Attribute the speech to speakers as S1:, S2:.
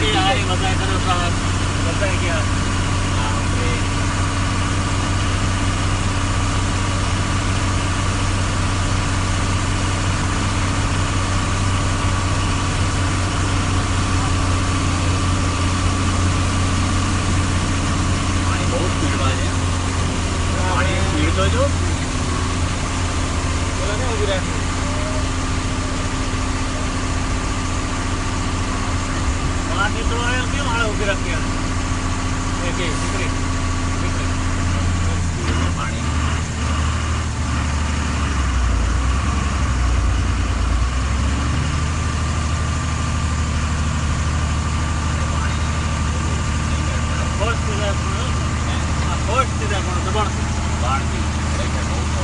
S1: यार बताया करो साहब, बताया क्या पानी बहुत स्पीड में है, पानी स्पीड तो जो बोला नहीं होगी रहा पानी तो आया क्यों हाड़ा होगी रख के देखिए पानी खोज दबाण